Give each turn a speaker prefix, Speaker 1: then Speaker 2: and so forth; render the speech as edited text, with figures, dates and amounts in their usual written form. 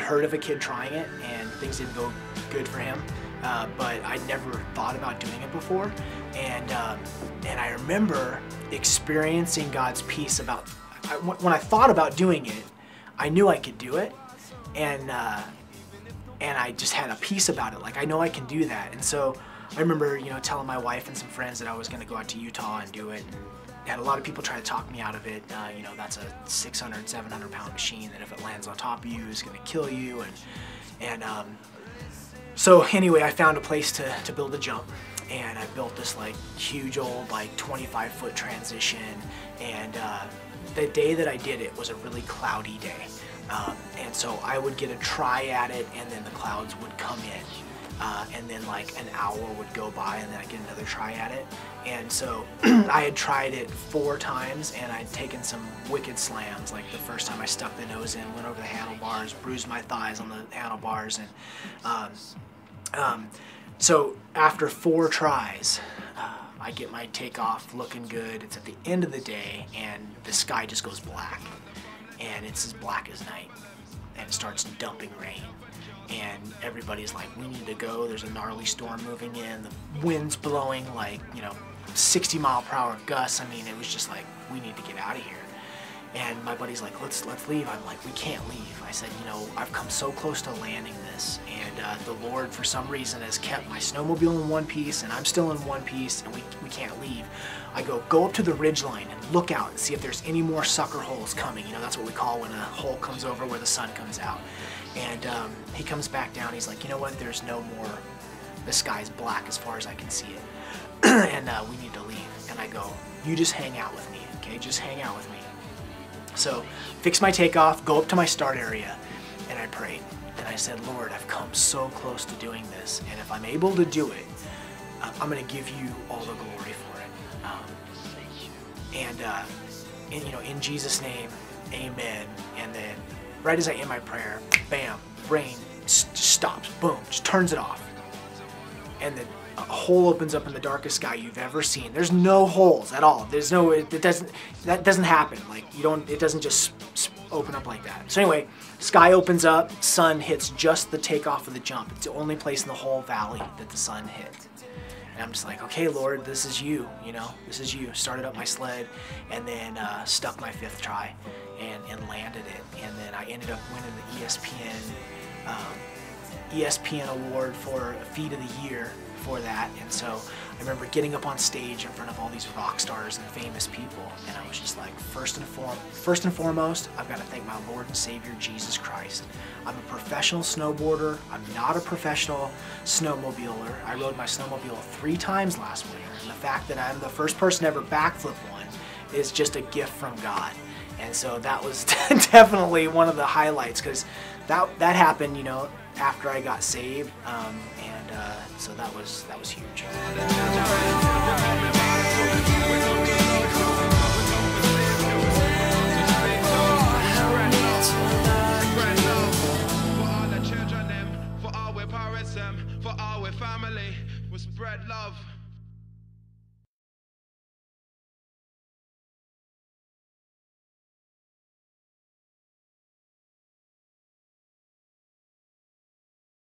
Speaker 1: had heard of a kid trying it, and things didn't go good for him. But I never thought about doing it before, and I remember experiencing God's peace about when I thought about doing it. I knew I could do it, and I just had a peace about it. Like, I know I can do that. And so I remember, you know, telling my wife and some friends that I was going to go out to Utah and do it. And had a lot of people try to talk me out of it. You know, that's a 600, 700 pound machine that if it lands on top of you is going to kill you. So anyway, I found a place to build a jump, and I built this like huge old like 25-foot transition, and the day that I did it was a really cloudy day, and so I would get a try at it, and then the clouds would come in, and then like an hour would go by, and then I'd get another try at it. And so I had tried it 4 times, and I'd taken some wicked slams. Like the first time I stuck the nose in, went over the handlebars, bruised my thighs on the handlebars, and so after 4 tries, I get my takeoff looking good. It's at the end of the day, and the sky just goes black, and it's as black as night, and it starts dumping rain. And everybody's like, we need to go, there's a gnarly storm moving in, the wind's blowing like, you know, 60-mile-per-hour gusts. I mean, it was just like, we need to get out of here. And my buddy's like, let's leave. I'm like, we can't leave. I said, you know, I've come so close to landing this, and the Lord, for some reason, has kept my snowmobile in one piece, and I'm still in one piece, and we can't leave. I go up to the ridge line and look out and see if there's any more sucker holes coming. You know, that's what we call when a hole comes over where the sun comes out. And he comes back down. He's like, you know what? There's no more. The sky's black as far as I can see it, and we need to leave. And I go, you just hang out with me, okay? Just hang out with me. So, fix my takeoff, go up to my start area, and I prayed. And I said, Lord, I've come so close to doing this, and if I'm able to do it, I'm going to give you all the glory for it. And you know, in Jesus' name, amen. And then, right as I end my prayer, bam, rain just stops, boom, just turns it off. And then a hole opens up in the darkest sky you've ever seen. There's no holes at all. There's no, that doesn't happen. Like, it doesn't just open up like that. So anyway, sky opens up, sun hits just the takeoff of the jump. It's the only place in the whole valley that the sun hit. And I'm just like, okay, Lord, this is you, you know, this is you. Started up my sled, and then stuck my 5th try and landed it. And then I ended up winning the ESPN award for Feat of the Year for that. And so I remember getting up on stage in front of all these rock stars and famous people, and I was just like, first and foremost, I've got to thank my Lord and Savior Jesus Christ. I'm a professional snowboarder. I'm not a professional snowmobiler. I rode my snowmobile 3 times last winter, and the fact that I'm the first person to ever backflip one is just a gift from God. And so that was definitely one of the highlights, because that happened, you know, after I got saved, so that was huge.
Speaker 2: For our family, we spread love.